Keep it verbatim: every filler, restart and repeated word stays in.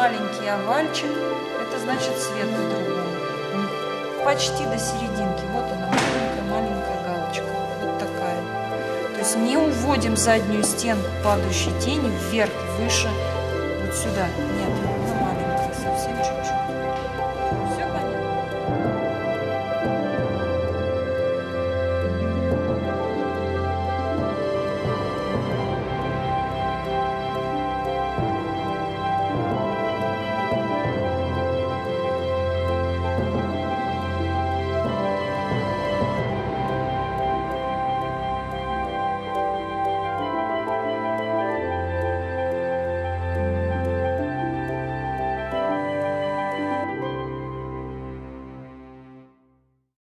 маленький овальчик, это значит свет по-другому. Почти до серединки. Вот она, маленькая-маленькая галочка. Вот такая. То есть не уводим заднюю стенку падающей тени вверх, выше, вот сюда. Нет.